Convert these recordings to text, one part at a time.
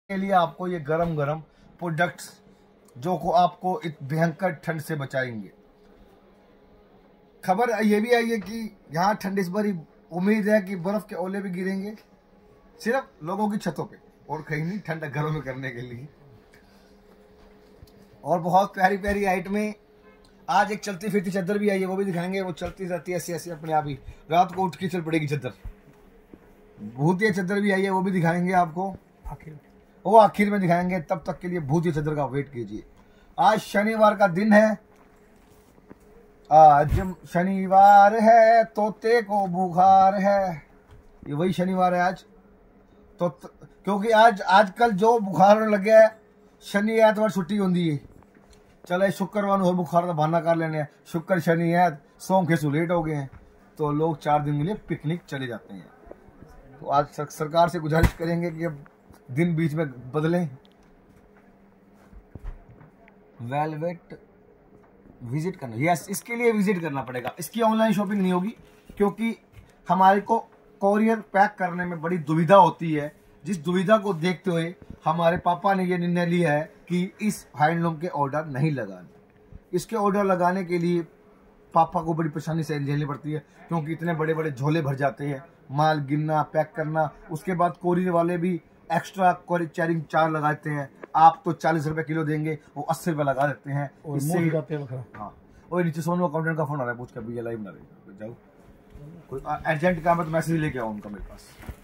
के लिए आपको ये गरम गरम प्रोडक्ट्स जो को आपको एक भयंकर ठंड से बचाएंगे। खबर ये भी आई है कि यहाँ ठंड इस बार उम्मीद है कि बर्फ के ओले भी गिरेंगे, सिर्फ लोगों की छतों पे और कहीं नहीं, ठंड घरों में करने के लिए। और बहुत प्यारी प्यारी आइटमें, आज एक चलती फिरती चादर भी आई है, वो भी दिखाएंगे। वो चलती रहती है ऐसी ऐसी अपने आप ही, रात को उठ के चल पड़ेगी चादर। भूतिया चादर भी आई है, वो भी दिखाएंगे आपको आखिर में दिखाएंगे। तब तक के लिए भूतिया चादर का वेट कीजिए। आज शनिवार का दिन है, आज शनिवार है, तोते को बुखार है। ये वही शनिवार है आज तो क्योंकि आजकल जो बुखार होने लग गया है, शनि एतवार छुट्टी होती है। चले शुक्रवार हो बुखार का बहाना कर लेने, शुक्र शनि है, सोम के लेट हो गए हैं तो लोग 4 दिन के लिए पिकनिक चले जाते हैं। तो आज सरकार से गुजारिश करेंगे कि अब दिन बीच में बदलें। वेलवेट विजिट करना, यस, इसके लिए विजिट करना पड़ेगा। इसकी ऑनलाइन शॉपिंग नहीं होगी क्योंकि हमारे को कोरियर पैक करने में बड़ी दुविधा होती है। जिस दुविधा को देखते हुए हमारे पापा ने यह निर्णय लिया है कि इस हैंडलूम के ऑर्डर नहीं लगाने। इसके ऑर्डर लगाने के लिए पापा को बड़ी परेशानी से झेलनी पड़ती है क्योंकि इतने बड़े बड़े झोले भर जाते हैं, माल गिनना, पैक करना, उसके बाद कोरियर वाले भी एक्स्ट्रा कैरिंग चार्ज लगाते हैं। आप तो 40 रुपए किलो देंगे, वो 80 रुपए लगा देते हैं। हाँ, और नीचे सोनू अकाउंटेंट का फोन आ रहा है, पूछ के भैया लाइव ना रहे जाओ, कोई अर्जेंट काम है तो मैसेज लेके आओ उनका मेरे पास।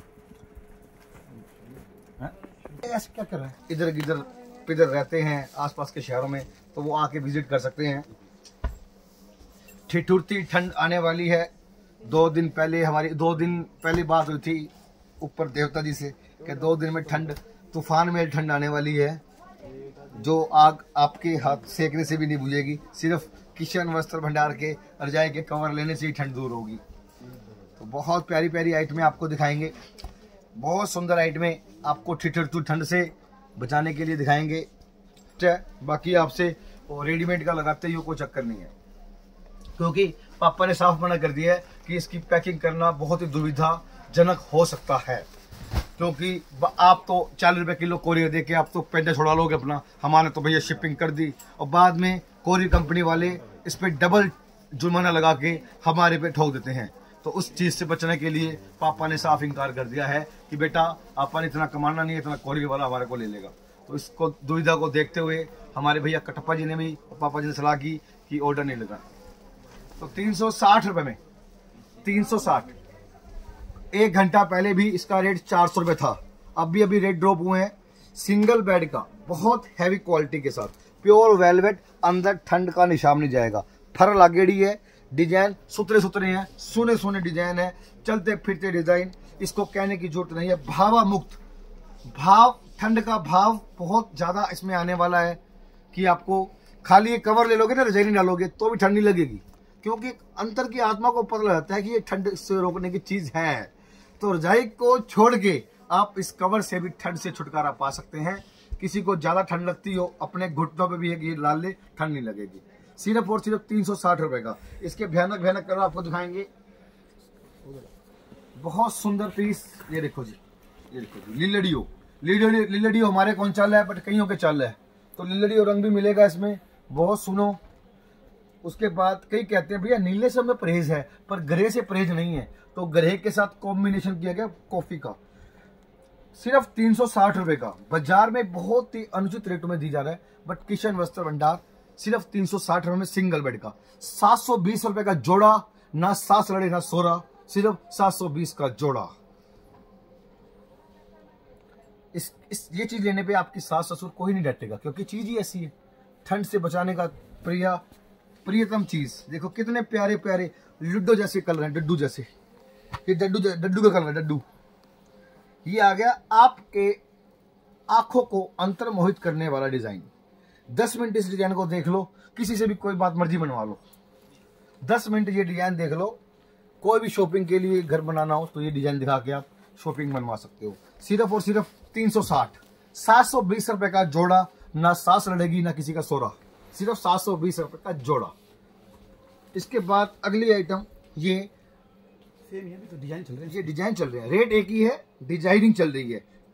ऐसे क्या कर रहे हैं, इधर इधर रहते हैं आसपास के शहरों में तो वो आके विजिट कर सकते हैं। ठिठुरती ठंड आने वाली है। 2 दिन पहले बात हुई थी ऊपर देवता जी से कि 2 दिन में ठंड, तूफान में ठंड आने वाली है, जो आग आपके हाथ सेकने से भी नहीं बुझेगी। सिर्फ किशन वस्त्र भंडार के रजाई के कवर लेने से ही ठंड दूर होगी। तो बहुत प्यारी प्यारी आइटमें आपको दिखाएंगे, बहुत सुंदर आइटमें आपको ठिठुरती ठंड से बचाने के लिए दिखाएंगे। बाकी आपसे रेडीमेड का लगाते ही कोई चक्कर नहीं है क्योंकि पापा ने साफ मना कर दिया है कि इसकी पैकिंग करना बहुत ही दुविधाजनक हो सकता है। क्योंकि आप तो 40 रुपए किलो कोरियर देके आप तो पेंडा छोड़ा लोगे अपना, हमारे तो भैया शिपिंग कर दी और बाद में कोरियर कंपनी वाले इस पे डबल जुर्माना लगा के हमारे पे ठोक देते हैं। तो उस चीज से बचने के लिए पापा ने साफ इनकार कर दिया है कि बेटा आपा ने इतना कमाना नहीं है, इतना कोरियर वाला हमारे को ले लेगा। तो इसको दुविधा को देखते हुए हमारे भैया कटप्पा जी ने भी और पापा जी ने सलाह की कि ऑर्डर नहीं लगा। तो 360 रुपए में 360, 1 घंटा पहले भी इसका रेट 400 रुपए था, अभी रेट ड्रॉप हुए हैं। सिंगल बेड का बहुत हैवी क्वालिटी के साथ प्योर वेलवेट, अंदर ठंड का निशान नहीं जाएगा। फर लागेड़ी है, डिजाइन सुतरे हैं, सोने डिजाइन है, चलते फिरते डिजाइन। इसको कहने की जरूरत नहीं है। भावा मुक्त भाव, ठंड का भाव बहुत ज्यादा इसमें आने वाला है कि आपको खाली ये कवर ले लोगे ना, रजाई नहीं डालोगे तो भी ठंड नहीं लगेगी क्योंकि अंतर की आत्मा को पता लगता है कि ये ठंड से रोकने की चीज है। तो रजाई को छोड़ के आप इस कवर से भी ठंड से छुटकारा पा सकते हैं। किसी को ज्यादा ठंड लगती हो, अपने घुटनों पे भी ये डाल ले, ठंड नहीं लगेगी। सिर्फ और सिर्फ 360 रुपए का। इसके भयानक कलर आपको दिखाएंगे, बहुत सुंदर पीस। ये देखो जी, लीलड़ियो हमारे कौन चाल है बट कईयों के चाल है, तो लीलड़ियो रंग भी मिलेगा इसमें, बहुत सुनो। उसके बाद कई कहते हैं भैया नीले से हमें परहेज है, पर ग्रे से परहेज नहीं है, तो ग्रे के साथ कॉम्बिनेशन किया गया कॉफी का। सिर्फ 360 रुपए का। बाजार में बहुत ही अनुचित रेटों में दी जा रहा है, बट किशन वस्त्र भंडार सिर्फ 360 रुपए में सिंगल बेड का। 720 रुपए का जोड़ा, ना सास लड़े ना सोरा, सिर्फ 720 का जोड़ा। ये चीज लेने पे आपकी सास ससुर कोई नहीं डटेगा क्योंकि चीज ही ऐसी है, ठंड से बचाने का प्रियतम चीज। देखो कितने प्यारे प्यारे लुड्डो जैसे कलर हैं, डड्डू जैसे। ये डड्डू का कलर है, डड्डू। ये आ गया आपके आंखों को अंतर्मोहित करने वाला डिजाइन। 10 मिनट इस डिजाइन को देख लो, किसी से भी कोई बात मर्जी बनवा लो। 10 मिनट ये डिजाइन देख लो, कोई भी शॉपिंग के लिए घर बनाना हो तो ये डिजाइन दिखा के आप शॉपिंग बनवा सकते हो। सिर्फ और सिर्फ 360, 720 रुपए का जोड़ा, ना सास लड़ेगी ना किसी का सोरा, सिर्फ 720 रुपए का जोड़ा। इसके बाद अगली आइटम ये सेम, ये भी तो डिजाइन चल रहे हैं, ये डिजाइन चल रहे हैं, रेट एक ही है, डिजाइनिंग चल रही है।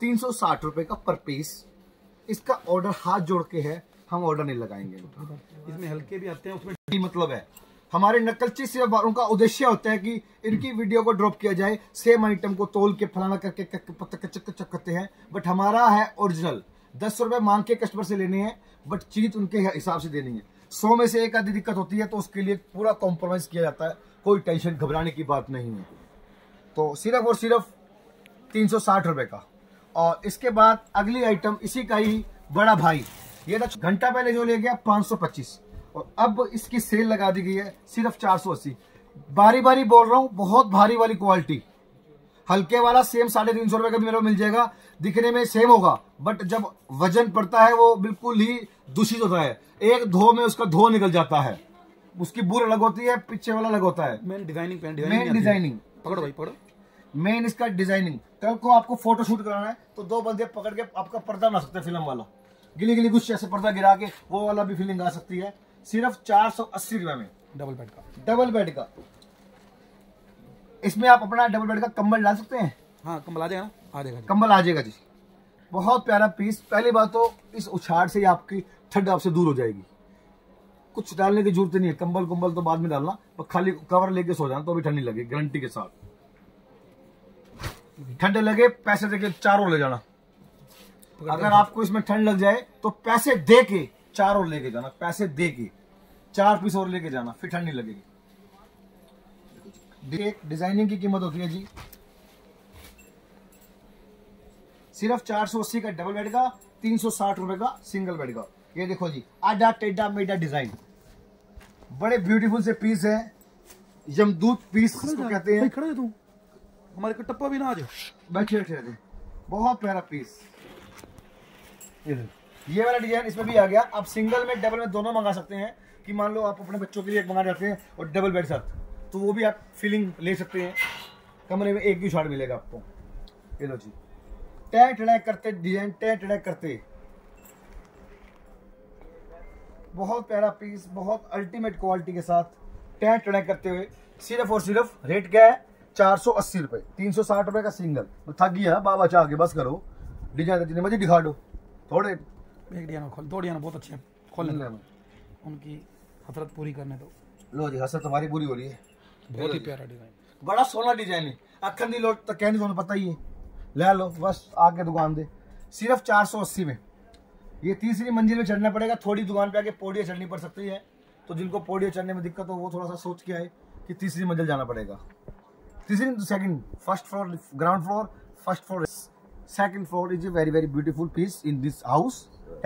360 रुपए का पर पीस। इसका ऑर्डर हाथ जोड़ के है, हम ऑर्डर नहीं लगाएंगे। इसमें हल्के भी आते हैं, उसमें मतलब है हमारे नकलची से उनका उद्देश्य होता है कि इनकी वीडियो को ड्रॉप किया जाए, सेम आइटम को तोल के फलाना करके करते हैं, बट हमारा है ओरिजिनल। 10 रुपए मांग के कस्टमर से लेने हैं, बट चीज उनके हिसाब से देनी है। 100 में से एक आधी दिक्कत होती है तो उसके लिए पूरा कॉम्प्रोमाइज किया जाता है, कोई टेंशन घबराने की बात नहीं है। तो सिर्फ और सिर्फ 360 रुपए का। और इसके बाद अगली आइटम इसी का ही बड़ा भाई, ये ना घंटा पहले जो ले गया 525, और अब इसकी सेल लगा दी गई है सिर्फ 480। बारी बारी बोल रहा हूं, बहुत भारी वाली क्वालिटी। हल्के वाला सेम 350 रुपए का भी मेरे को मिल जाएगा, दिखने में सेम होगा, बट जब वजन पड़ता है वो बिल्कुल ही दूषित होता है। एक धो में उसका धो निकल जाता है, उसकी बूर अलग होती है, पीछे वाला अलग होता है। मेन डिजाइनिंग मेन डिजाइनिंग पकड़ो भाई, पकड़ो। मेन इसका डिजाइनिंग। कल को आपको फोटो शूट कराना है तो 2 बंदे पकड़ के आपका पर्दा बना सकते हैं, फिल्म वाला गिली गिली कुछ ऐसे पर्दा गिरा के वो वाला भी फीलिंग आ सकती है। सिर्फ 480 रुपए में डबल बेड का। डबल बेड का। इसमें आप अपना डबल बेड का कंबल डाल सकते हैं। हाँ, कंबल आ जाएगा ना, आ जाएगा, कंबल आ जाएगा जी। बहुत प्यारा पीस। पहली बात तो इस उछाड़ से आपकी ठंड आपसे दूर हो जाएगी, कुछ डालने की जरूरत नहीं है। कंबल कुंबल तो बाद में डालना, पर खाली कवर लेके सो जाना तो भी ठंड नहीं लगेगी, गारंटी के साथ। ठंड लगे पैसे देके 4 और ले जाना। अगर आपको इसमें ठंड लग जाए तो पैसे दे के 4 और लेके जाना, पैसे दे के 4 पीस और लेके जाना, फिर ठंड नहीं लगेगी। डिजाइनिंग की कीमत होती है जी सिर्फ 480 का डबल बेड का, 360 रुपए का सिंगल बेड का। ये देखो जी, आडा टेढ़ा मेढ़ा डिजाइन, बड़े ब्यूटीफुल से पीस है। यमदूत पीस इसको कहते हैं। खड़े तू, हमारे को टप्पा भी ना आ जाए, बैठे बैठे। बहुत प्यारा पीस। ये वाला डिजाइन इसमें भी आ गया। आप सिंगल में डबल में दोनों मंगा सकते हैं, कि मान लो आप अपने बच्चों के लिए एक मंगा जाते हैं और डबल बेड साथ, तो वो भी आप फीलिंग ले सकते हैं। कमरे में एक ही शॉट मिलेगा आपको। ये लो जी, टै टड़ै करते डिजाइन, टै टड़ै करते। बहुत प्यारा पीस, बहुत अल्टीमेट क्वालिटी के साथ टै टड़ै करते हुए। सिर्फ और सिर्फ रेट क्या है, 480 रुपए, 360 रुपए का सिंगल। तो थक गया बाबा, चाह के बस करो। डिजाइन जितने बजे दिखा दो, थोड़े एक डिजाइन खोल, 2 डिजाइन बहुत अच्छे हैं, खोल लेना, उनकी हसरत पूरी करने दो। लो जी, हसरत तुम्हारी पूरी हो रही है। बहुत ही प्यारा डिजाइन, बड़ा सोना डिजाइन है। अखन दी लोग तो कहने तुम्हें पता ही है, ले लो बस आके दुकान दे। सिर्फ 480 में। ये तीसरी मंजिल में चढ़ना पड़ेगा, थोड़ी दुकान पे आके पौड़ियाँ चढ़नी पड़ सकती है, तो जिनको पौड़ियाँ चढ़ने में दिक्कत हो वो थोड़ा सा सोच के आए कि तीसरी मंजिल जाना पड़ेगा। तीसरी second, first floor, ground floor, first floor, second floor is a very very beautiful piece in this house.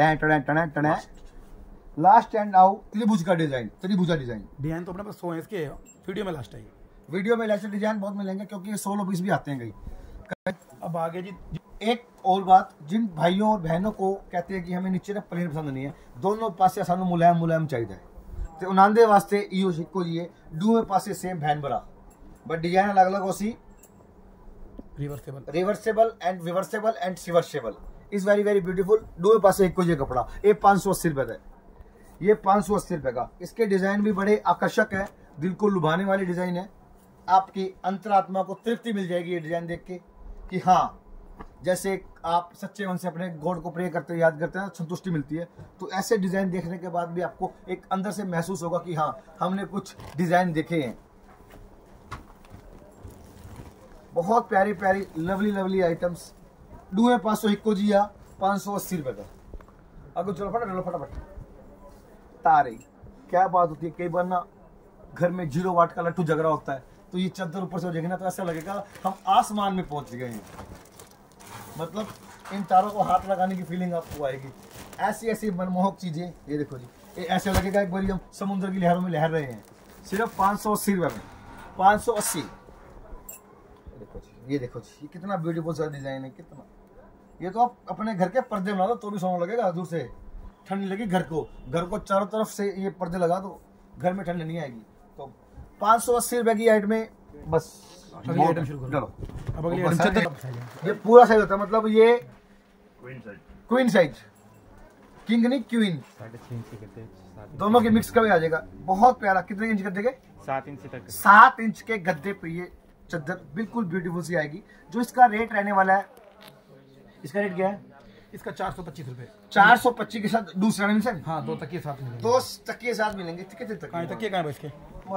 Last end out त्रिभुज का डिजाइन, त्रिभुजा डिजाइन तो अपने पास 100 है, इसके वीडियो में लास्ट है। वीडियो में लास्ट डिजाइन बहुत मिलेंगे, क्योंकि ये 16 पीस भी आते हैं कई। अब आगे जी एक और बात, जिन भाइयों और बहनों को कहते हैं कि हमें नीचे ना प्लेन पसंद नहीं है, दोनों पासे सानू मुलायम मुलायम चाहिए, तो उन्होंने वास्ते इो सिक्को जी है, दोवें पासे सेम बहन भरा, बट डिजाइन अलग अलग होसी। Reversible and reversible and reversible is very very beautiful. दोवें पासे एक जी कपड़ा। ये 580 रुपए का, ये 580 रुपए का। इसके डिजाइन भी बड़े आकर्षक है, दिल को लुभाने वाली डिजाइन है। आपकी अंतरात्मा को तृप्ति मिल जाएगी ये डिजाइन देख के, कि हाँ, जैसे आप सच्चे मन से अपने गॉड को प्रे करते याद करते हैं, संतुष्टि मिलती है। तो ऐसे डिजाइन देखने के बाद भी आपको एक अंदर से महसूस होगा कि हाँ, हमने कुछ डिजाइन देखे हैं। बहुत प्यारी प्यारी लवली लवली आइटम्स। डूए 500 इक्को जिया 580 रुपए का। अगर चलो फटाफट तारे, क्या बात होती है, कई बार ना घर में 0 वाट का लट्टू जग रहा होता है, तो ये चादर ऊपर से हो जाएगी ना, तो ऐसा लगेगा हम आसमान में पहुंच गए हैं। मतलब इन तारों को हाथ लगाने की फीलिंग आपको आएगी। ऐसी ऐसी मनमोहक चीजें, ये देखो जी, ये ऐसे लगेगा एक बार हम समुद्र की लहरों में लहर रहे हैं। सिर्फ 580 रुपए में, 580। देखो जी, ये देखो जी, ये कितना ब्यूटीफुल सा डिजाइन है, कितना। ये तो आप अपने घर के पर्दे बना दो तो भी सोना लगेगा, दूर से ठंड नहीं लगी। घर को चारों तरफ से ये पर्दे लगा दो, घर में ठंड नहीं आएगी। तो 580 रुपए की आइटम में बस अगली आइटम शुरू करो। अब अगली आइटम ये पूरा साइज होता है, मतलब ये क्वीन साइज, किंग नहीं क्वीन, 3.5 दोनों के मिक्स का भी आ जाएगा। बहुत प्यारा। कितने इंच गद्दे के? 7 इंच तक। 7 इंच के गद्दे पे ये चादर बिल्कुल ब्यूटीफुल सी आएगी। जो इसका रेट रहने वाला है, इसका रेट क्या है? इसका 425 रुपए। 425 के साथ दूसरा मिल सकता? हाँ, 2 तकिए साथ मिलेंगे। 2 तकिए साथ मिलेंगे। कितने तकिए कहाँ है इसके?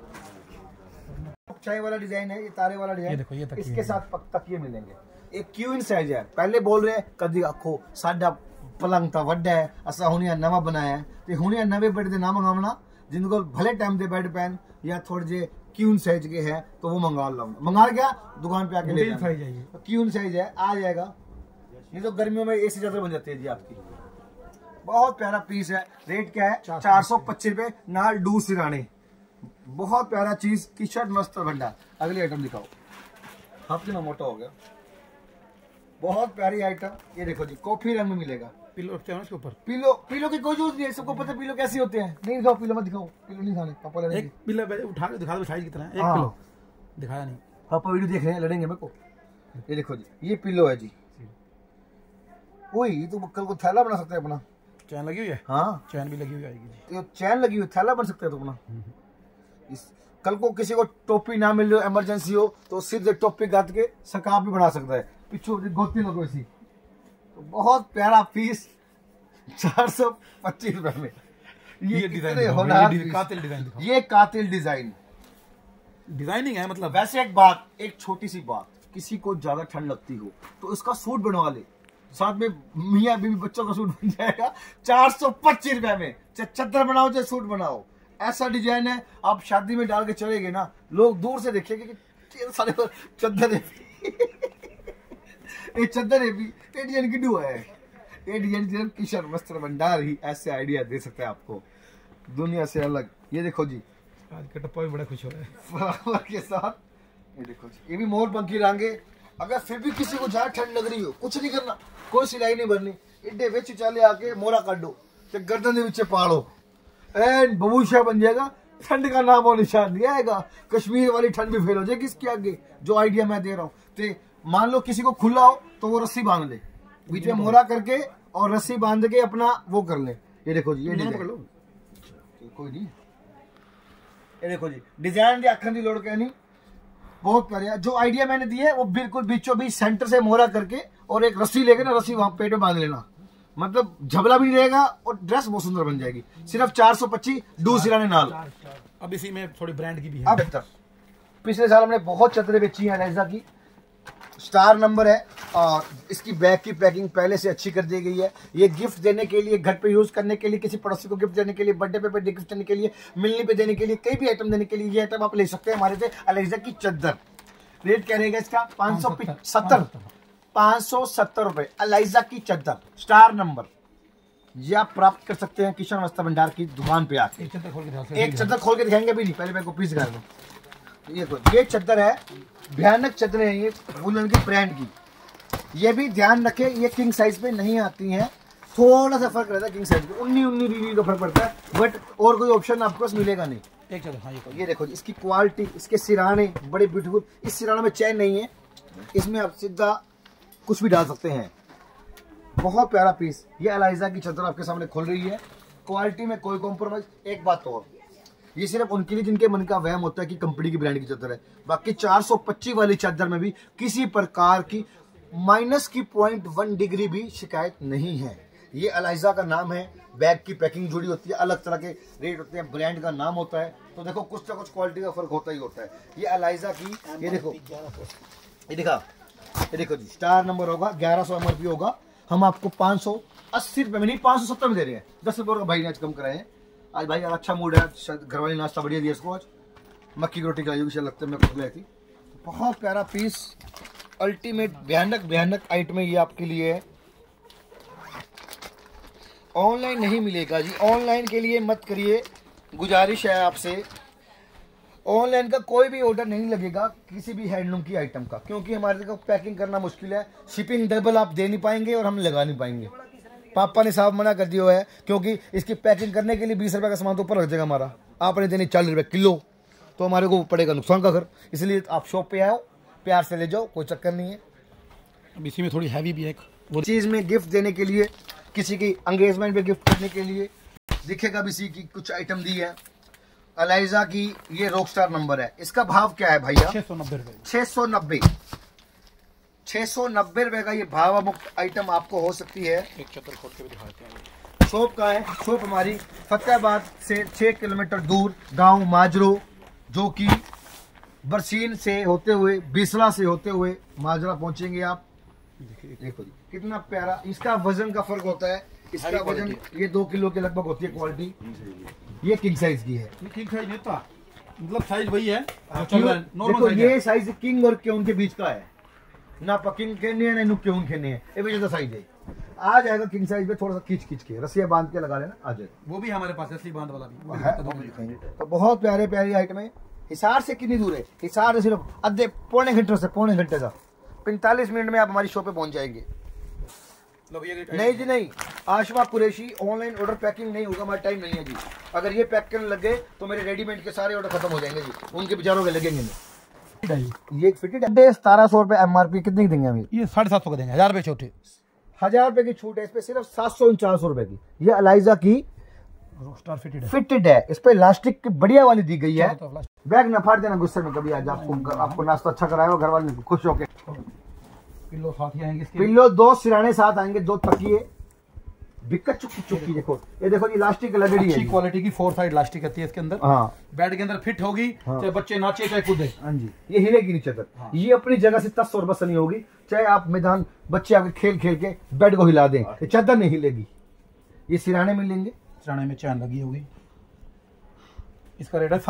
चाय वाला डिजाइन है, ये तारे वाला डिजाइन। ये देखो, ये तकिए इसके साथ तकिए मिलेंगे। एक क्वीन साइज है। पहले बोल रहे हैं कदी आखो साडा पलंग ता वड्डा है, असा हुनिया नवा बनाया है, ते हुनिया नवे बेड दे ना मंगावना, जिनको भले टाइम दे बेड पैन या थोड़े जे क्यून साइज के है तो वो मंगा लो। मंगा क्या दुकान पे आके ले जाइए। क्यून साइज है, आ जाएगा। ये तो गर्मियों में एसी चादर बन जाती है जी आपकी। बहुत प्यारा पीस है। रेट क्या है? 425 रुपए, नाल डू सिराने। बहुत प्यारा चीज की शर्ट मस्त भंडार। अगली आइटम दिखाओ। हाथ कितना मोटा हो गया। बहुत प्यारी आइटम। ये देखो जी, कॉफी रंग में मिलेगा। पिलो उसके ऊपर। पिलो की कोई जरूरत नहीं है, सबको पता है पिलो कैसे होते हैं। नहीं दिखाओ पिलो, मत दिखाओ, पिलो नहीं खाने पापा लड़ेंगे। एक पिलो उठा के दिखा दो साइज कितना है। एक हाँ। पिलो दिखाया नहीं, पापा वीडियो देख रहे हैं, लड़ेंगे मेरे को। ये देखो जी, ये पिलो है जी। वही तो कल को थैला बना सकते हैं अपना। चैन लगी हुई है? हाँ, चैन भी लगी हुई आएगी जी। ये चैन लगी हुई, थैला बन सकते हैं तो अपना। कल को किसी को टोपी ना मिल रही हो, इमरजेंसी हो, तो सिर्फ टोपी गात के सकाप भी बना सकता है। पिछू गोती लगो ऐसी। तो बहुत प्यारा पीस 425 रुपए में। ये डिजाइन कातिल डिजाइन। ये कातिल डिजाइन डिजाइनिंग है मतलब। वैसे एक बात, एक छोटी सी बात, किसी को ज्यादा ठंड लगती हो तो इसका सूट बनवा ले, साथ में मियाँ बीवी बच्चों का सूट बन जाएगा 425 रुपए में। चाहे चद्दर बनाओ चाहे सूट बनाओ, ऐसा डिजाइन है। आप शादी में डाल के चलेंगे ना, लोग दूर से देखेंगे कि सारे चद्दर है। ये चद्दर है भी, ये डिजाइन की डुआ है। ये डिजाइन किशन वस्त्र भंडार ही ऐसे आइडिया दे सकते हैं आपको, दुनिया से अलग। ये देखो जी, आज का टप्पा भी बड़ा खुश हो रहा है फ्लावर के साथ। ये देखो जी, ये भी मोर पंखी रंगे। अगर फिर भी किसी को ज्यादा ठंड लग रही हो, कुछ नहीं करना, कोई सिलाई नहीं भरनी, इड्डे विच चाले आके मोरा काटो ते गर्दन दे विच पाड़ो, एंड बबूशा बन जाएगा। ठंड का नाम और निशान नहीं आएगा। कश्मीर वाली ठंड भी फेल हो जाएगी इसके आगे। जो आइडिया मैं दे रहा हूँ, तो मान लो किसी को खुला हो तो वो रस्सी बांध ले, बीच में मोरा करके और रस्सी बांध के अपना वो कर ले। ये देखो जी, ये डिजाइन कोई नहीं। ये देखो जी, डिजाइन आखन की लोड़ कहनी, बहुत प्यारा। जो आइडिया मैंने दिया है वो बिल्कुल बीचों बीच सेंटर से मोहरा करके और एक रस्सी लेके ना, रस्सी वहां पेट में बांध लेना, मतलब झबला भी नहीं रहेगा और ड्रेस बहुत सुंदर बन जाएगी। सिर्फ 425 दूसरा ने नाल। अब इसी में थोड़ी ब्रांड की भी है। अब पिछले साल हमने बहुत चदरें बेची हैं एलाइजा की, स्टार नंबर है, और इसकी बैग की पैकिंग पहले से अच्छी कर दी गई है। ये गिफ्ट देने के लिए, घर पे यूज करने के लिए, किसी पड़ोसी को गिफ्ट देने के लिए, बर्थडे पे गिफ्ट देने के लिए, मिलने पे देने के लिए, कई भी आइटम देने के लिए ये आइटम आप ले सकते हैं हमारे से। एलाइजा की चद्दर। रेट क्या रहेगा इसका? 570 रुपए। एलाइजा की चद्दर स्टार नंबर, ये आप प्राप्त कर सकते हैं किशन वस्त्र भंडार की दुकान पे आके। एक चद्दर खोल के दिखाएंगे भी नहीं, पहले मेरे को पीस कर दो। ये चद्दर है, भयानक चद्दर है ये, वुलन की ब्रांड की। ये भी ध्यान रखें, ये किंग साइज पे नहीं आती हैं, थोड़ा सा फर्क रहता है किंग साइज पे, 19 का फर्क पड़ता है, बट और कोई ऑप्शन आपको पास मिलेगा नहीं। एक चद्दर, हाँ, ये देखो जी, इसकी क्वालिटी, इसके सिराने बड़े ब्यूटीफुल। इस सिराने में चैन नहीं है, इसमें आप सीधा कुछ भी डाल सकते हैं। बहुत प्यारा पीस। ये एलाइजा की चद्दर आपके सामने खुल रही है, क्वालिटी में कोई कॉम्प्रोमाइज। एक बात और, ये सिर्फ उनके लिए जिनके मन का वहम होता है कि कंपनी की ब्रांड की चद्दर है। बाकी 425 वाली चद्दर में भी किसी प्रकार की माइनस की 0.1 डिग्री भी शिकायत नहीं है। ये एलाइजा का नाम है, बैग की पैकिंग जुड़ी होती है, अलग तरह के रेट होते हैं, ब्रांड का नाम होता है, तो देखो कुछ ना कुछ क्वालिटी का फर्क होता ही होता है। ये एलाइजा की, ये देखो, ये देखो जी, स्टार नंबर होगा, 1100 MRP होगा। हम आपको 580 रुपए में नहीं, 570 में दे रहे हैं। 10 रुपये का भाई ने आज कम कराए हैं। आज भाई अच्छा मूड है, घर वाली नाश्ता बढ़िया दिया इसको। आज मक्की की रोटी खाई हुई लगता है, मैं खुद लाई थी। बहुत प्यारा पीस, अल्टीमेट भयानक आइटम ये आपके लिए है। ऑनलाइन नहीं मिलेगा जी, ऑनलाइन के लिए मत करिए, गुजारिश है आपसे। ऑनलाइन का कोई भी ऑर्डर नहीं लगेगा किसी भी हैंडलूम की आइटम का, क्योंकि हमारे को पैकिंग करना मुश्किल है, शिपिंग डबल आप दे नहीं पाएंगे और हम लगा नहीं पाएंगे। पापा ने साहब मना कर दिया है, क्योंकि इसकी पैकिंग करने के लिए 20 रुपए का सामान तो ऊपर लग जाएगा हमारा, आपने देनी 40 रुपए किलो, तो हमारे को पड़ेगा नुकसान का घर। इसलिए आप शॉप पे आओ, प्यार से ले जाओ, कोई चक्कर नहीं है। अब इसी में थोड़ी हैवी भी है, वो चीज़ में गिफ्ट देने के लिए, किसी की एंगेजमेंट पे गिफ्ट करने के लिए दिखेगा भी, इसी की कुछ आइटम दी है एलाइजा की। ये रॉकस्टार नंबर है। इसका भाव क्या है भैया? 690 रुपए। 690 690 रुपए का ये भावा मुक्त आइटम आपको हो सकती है। एक चद्दर खोल के भी दिखाते हैं। शॉप का है, शॉप हमारी फतेहाबाद से 6 किलोमीटर दूर गांव माजरो, जो कि बरसीन से होते हुए बिसला से होते हुए माजरा पहुंचेंगे आप। देखो जी कितना प्यारा, इसका वजन का फर्क होता है। इसका वजन ये 2 किलो के लगभग होती है क्वालिटी। ये किंग साइज की है। किंग साइज नहीं था, मतलब साइज वही है। देखो ये साइज किंग और क्यून के बीच का है ना, किंग खेलनी है ना क्यून खेलनी है, ये भी साइज है। आ जाएगा किंग साइज में, थोड़ा सा खींच के रस्सियां बांध के लगा लेना, आ जाएगा। वो भी हमारे पास रस्सी बांध वाला भी है। तो बहुत प्यारे प्यारी आइटम है। हिसार से कितनी दूर है? हिसार से सिर्फ आधे पौने घंटे का 45 मिनट में आप हमारी शॉप पे पहुंच जाएंगे। नहीं जी नहीं, Ashma Qureshi online order packing नहीं होगा, हमारा टाइम नहीं है जी। अगर ये पैक करने लगे तो मेरे रेडीमेड के सारे ऑर्डर खत्म हो जाएंगे जी, उनके बेचारों के लगेंगे नहीं। ये एक फिटेड है 1700 रुपए MRP। कितनी देंगे हम? ये 750 का देंगे। 1000 रुपए छोटे, 1000 रुपए की छूट है इस पे, सिर्फ 749 रुपए की। ये अलाइजा की रॉकस्टार फिटेड है, इस पे इलास्टिक बढ़िया वाली दी गई है। बैग न फाड़ देना गुस्से में कभी, आज आपको नाश्ता अच्छा कराएगा घर वाले खुश होके। पिल्लो साथ ही आएंगे, पिल्लो 2 सिराने साथ आएंगे, 2 तकिए, बिक्कट चुक्की। देखो ये देखो, इलास्टिक लगड़ी है, अच्छी क्वालिटी की 4 साइड इलास्टिक आती है इसके अंदर। हाँ, बेड के अंदर फिट होगी, चाहे बच्चे नाचे चाहे कूदे। हाँ जी, ये हिलेगी नहीं चदर। हाँ। ये अपनी जगह से 10 और बस नहीं होगी, चाहे आप मैदान बच्चे आगे खेल के बेड को हिला दें, ये चादर नहीं हिलेगी। ये सिराने मिलेंगे, सिराने में चैन लगी होगी। इसका रेट है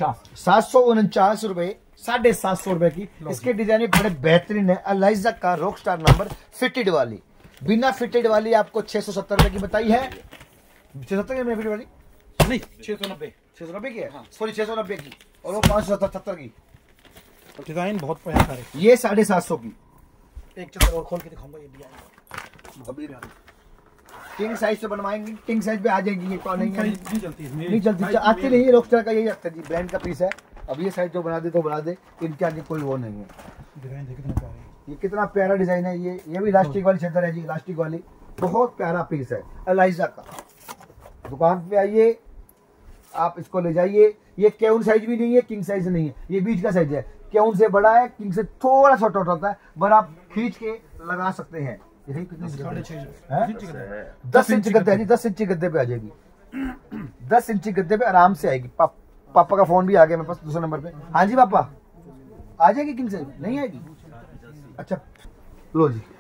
749 रुपए, 750 रुपए की। इसके डिजाइन बड़े बेहतरीन है। अलाइजा का रॉकस्टार नंबर फिटेड वाली, बिना फिटेड वाली आपको 670 रुपए की बताई है। 670 की फिटेड वाली नहीं, 690 की है। सॉरी 690 की, और वो 577 की। डिजाइन बहुत प्यारा है। ये 750 की। एक चद्दर और खोल के दिखाऊंगा, ये भी आएगा। किंग साइज से बनवाएंगे, किंग साइज पे आ जाएगी। ये कौन नहीं चलती, नहीं चलती, आती नहीं है। रॉकस्टार का यही आता है जी, ब्रांड का पीस है। अब ये साइज जो बना दे तो बना दे, इनके आगे कोई वो नहीं है। डिजाइन देखिए कितना प्यारा है। ये कितना प्यारा डिजाइन है। ये भी इलास्टिक वाली चद्दर है जी, इलास्टिक वाली, बहुत प्यारा पीस है अलाइजा का। दुकान पे आइए, आप इसको ले जाइए। ये क्यून साइज भी नहीं है, किंग साइज नहीं है, ये बीच का साइज है। क्यून से बड़ा है, किंग से थोड़ा छोटा होता है, पर आप खींच के लगा सकते हैं। 10 इंच गद्दे है जी, 10 इंची गद्दे पे आ जाएगी। 10 इंची गद्दे पे आराम से आएगी। पापा का फोन भी आ गया मेरे पास दूसरे नंबर पे। हाँ जी पापा, आ जाएगी किंग साइज? नहीं आएगी? अच्छा लो जी,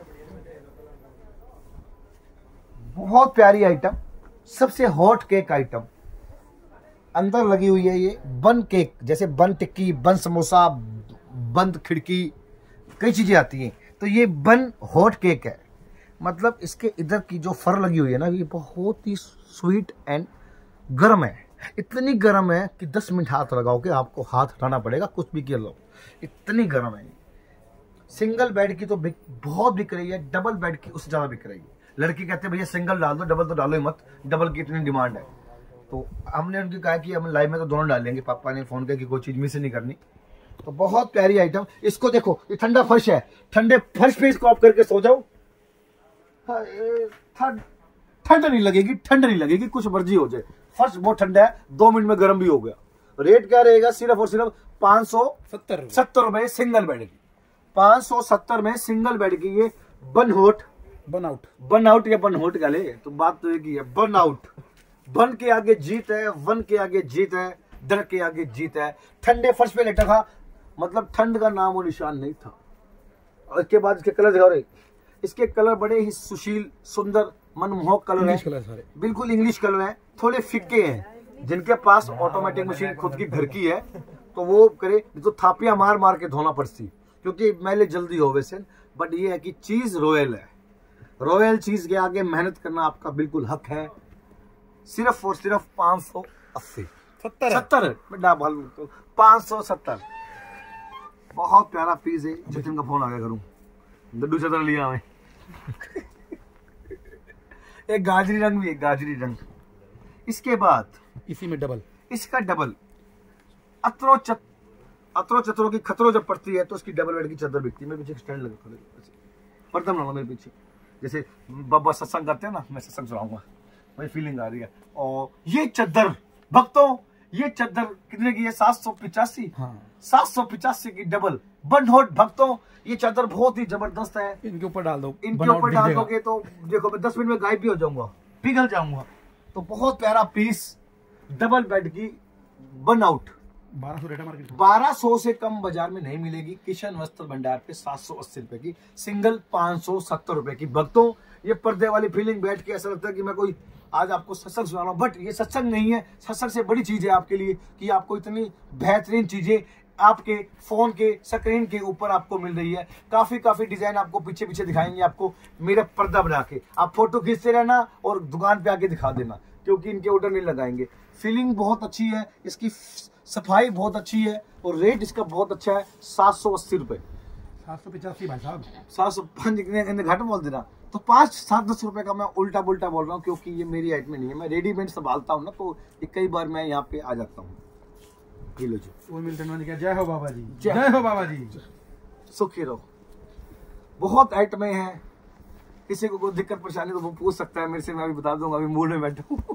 बहुत प्यारी आइटम, सबसे हॉट केक आइटम। अंदर लगी हुई है ये बन केक, जैसे बन टिक्की, बन समोसा, बंद खिड़की, कई चीजें आती हैं। तो ये बन हॉट केक है, मतलब इसके इधर की जो फर लगी हुई है ना, ये बहुत ही स्वीट एंड गर्म है। इतनी गर्म है कि 10 मिनट हाथ लगाओ के आपको हाथ हटाना पड़ेगा, कुछ भी कर लो, इतनी गर्म है। सिंगल बेड की तो बहुत बिक रही है, डबल बेड की उससे ज्यादा बिक रही है। लड़की कहते हैं भैया सिंगल डाल दो, डबल तो डालो ही मत, डबल की इतनी डिमांड है। तो हमने उनकी कहा कि हम लाइव में तो दोनों डालेंगे। पापा ने फोन किया कि कोई चीज मिस नहीं करनी। तो बहुत प्यारी आइटम। इसको देखो, ये ठंडा फर्श है, ठंडे फर्श पे इसको आप करके सो जाओ, ठंड नहीं लगेगी, ठंड नहीं लगेगी, कुछ मर्जी हो जाए। फर्श बहुत ठंडा है, 2 मिनट में गर्म भी हो गया। रेट क्या रहेगा? सिर्फ और सिर्फ 570 रुपए सिंगल बेड की। 570 में सिंगल बेड की ये बन आउट या बन होट का ले, तो बात तो एक ही है, बन आउट। बन के आगे जीत है, वन के आगे जीत है, डर के आगे जीत है। ठंडे फर्श पे लेटा था, मतलब ठंड का नाम और निशान नहीं था। और इसके बाद इसके कलर दिखा रहे, इसके कलर बड़े ही सुशील, सुंदर, मनमोहक कलर है, बिल्कुल इंग्लिश कलर है। थोड़े फिक्के हैं, जिनके पास ऑटोमेटिक मशीन खुद की घर की है तो वो करे, तो थापियां मार मार के धोना पड़ती, क्योंकि मैले जल्दी हो वैसे। बट ये है कि चीज रॉयल है, रॉयल चीज के आगे मेहनत करना आपका बिल्कुल हक है। सिर्फ और सिर्फ 580 70 570। बहुत प्यारा पीस है। जतिन का फोन आ गया, करूं लड्डू चदर लिया मैं। एक गाजरी रंग भी है, गाजरी रंग। इसके बाद इसी में डबल, इसका डबल अतरो चतरो की खतरो जब पड़ती है तो उसकी डबल बेड की चादर बिकती है। मेरे पीछे स्टैंड लगा, पर्दा लगा मेरे पीछे, जैसे बाबा सत्संग करते हैं ना, मैं सत्संग सुनाऊंगा, वही फीलिंग आ रही है। और ये चादर भक्तों, ये चादर कितने की है? 785। 785 की डबल बनआउट भक्तों, ये चादर बहुत ही जबरदस्त है। इनके ऊपर डाल दो, इनके ऊपर डाल दोगे तो देखो मैं 10 मिनट में गायब भी हो जाऊंगा, पिघल जाऊंगा। तो बहुत प्यारा पीस, डबल बेड की बनआउट, 1200 रेट है मार्केट में। 1200 से कम बाजार में नहीं मिलेगी। किशन वस्त्र भंडार पे 780 रुपए की, सिंगल 570 रुपए की। भक्तों ये पर्दे वाली फीलिंग बैठ के ऐसा लगता है कि मैं कोई आज आपको सत्संग सुना रहा हूं, बट ये सत्संग नहीं है। सत्संग से बड़ी चीज है आपके लिए कि आपको इतनी बेहतरीन चीजें आपके फोन के स्क्रीन के ऊपर आपको मिल रही है। काफी डिजाइन आपको पीछे पीछे दिखाएंगे, आपको मेरा पर्दा बना के। आप फोटो खींचते रहना और दुकान पे आके दिखा देना, क्योंकि इनके ऑर्डर नहीं लगाएंगे। फीलिंग बहुत अच्छी है, इसकी सफाई बहुत अच्छी है और रेट इसका बहुत अच्छा है, 780 रुपए। 785 भाई साहब, 705 घट बोल देना, तो 5-7-10 रुपए का मैं उल्टा पुल्टा बोल रहा हूँ, क्योंकि ये मेरी आइटम नहीं है। मैं रेडीमेड संभालता हूँ ना, तो कई बार मैं यहाँ पे आ जाता हूँ। लो जी, वो मिल्टन ने कहा जय हो बाबा जी, जय हो बाबा जी, सुखी रहो। बहुत आइटमें हैं, किसी को कोई दिक्कत परेशानी तो वो पूछ सकता है मेरे से, मैं अभी बता दूंगा, अभी मूड में बैठा हूँ।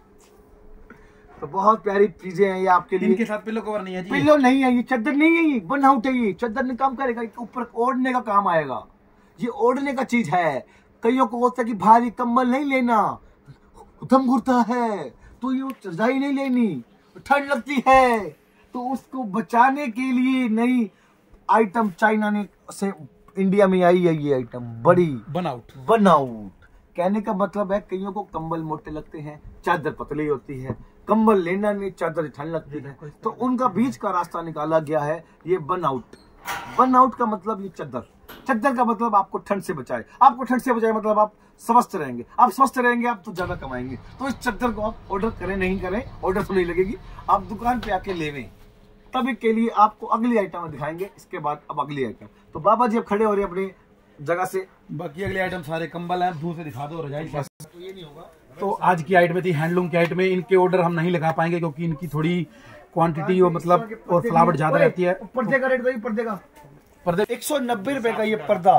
तो बहुत प्यारी चीजें हैं ये आपके लिए। इनके साथ पिलो कवर नहीं है जी, पिलो नहीं है, ये चादर नहीं है, ये बनआउट है। ये चादर नहीं काम करेगा, ऊपर ओढ़ने का काम आएगा। ये ओढ़ने का चीज है। कईयों को होता है कि भारी कंबल नहीं लेना, दम घुटता है, तो ये रजाई नहीं लेनी, ठंड लगती है, तो उसको बचाने के लिए नई आइटम चाइना ने से इंडिया में आई है। ये आइटम बड़ी बनआउट। कहने का मतलब है कईयों को कंबल मोटे लगते हैं, चादर पतली होती है, कंबल लेना नहीं, चादर ठंड लगती है, तो उनका बीच का रास्ता निकाला गया है ये बनआउट। बनआउट का मतलब ये चादर, चादर का मतलब आपको ठंड से बचाए। आपको ठंड से बचाए मतलब आप स्वस्थ रहेंगे, आप स्वस्थ रहेंगे आप तो ज्यादा कमाएंगे। तो इस चादर को आप ऑर्डर करें नहीं करें, ऑर्डर तो नहीं लगेगी, आप दुकान पे आके लेवें। तभी के लिए आपको अगली आइटम दिखाएंगे, इसके बाद अब अगली आइटम। तो बाबा जी अब खड़े हो रहे हैं अपनी जगह से। बाकी अगले आइटम सारे कंबल हैं, दूर से दिखा दो, रजाई बस। तो ये नहीं होगा। तो आज की आइटम थी हैंडलूम की आइटम में। इनके ऑर्डर हम नहीं लगा पाएंगे क्योंकि इनकी थोड़ी क्वांटिटी और मतलब और फ्लावर ज्यादा रहती है। पर्दे का रेट बताइए, पर्दे का पर्दे 190 रुपए का ये पर्दा,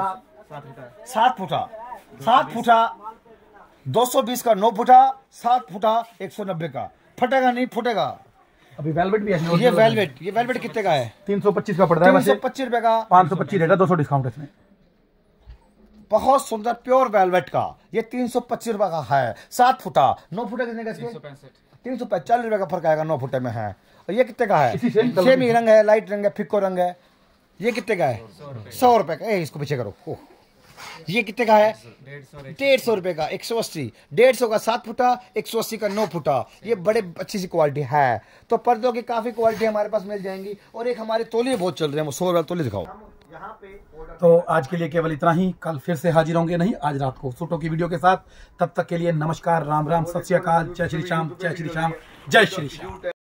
7 फुटा 220 का, 9 फुटा 7 फुटा 190 का। फटेगा नहीं, फुटेगा। अभी वेलवेट भी है। ये वेलवेट कितने का है? 325 का पड़ता है, 325 रुपए का, 525 रेट है, 200 डिस्काउंट इसमें। बहुत सुंदर प्योर वेलवेट का ये 325 रुपए का है। 7 फुटा 9 फुटा कितने का? 345 रुपए का फर्क आएगा 9 फुटे में है। और ये कितने का है? सेम ही रंग है, लाइट रंग है, फिक्को रंग है। ये कितने का है? 100 रुपए का। इसको पीछे करो। ये कितने का है? 150 रुपए का। 180, 150 का 7 फुटा, 180 का 9 फुटा। ये बड़े अच्छी सी क्वालिटी है। तो पर्दों की काफी क्वालिटी हमारे पास मिल जाएंगी। और एक हमारे तोलिए बहुत चल रहे हैं, वो 100 वाला तोलिए दिखाओ। तो आज के लिए केवल इतना ही, कल फिर से हाजिर होंगे, नहीं आज रात को सूटों की वीडियो के साथ। तब तक के लिए नमस्कार, राम राम, सत श्री अकाल, जय श्री श्याम, जय श्री श्याम, जय श्री श्याम।